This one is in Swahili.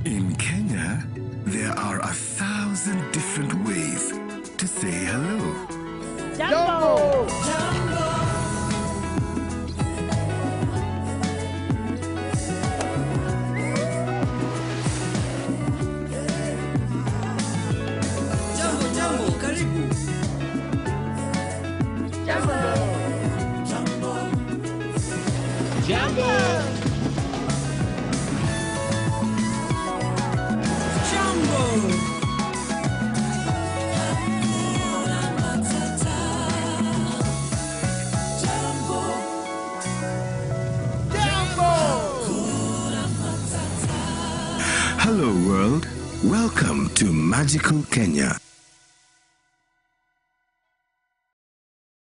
In Kenya, there are 1,000 different ways to say hello. Jambo! Jambo, karibu. Jambo! Jambo! Hello world, welcome to Magical Kenya.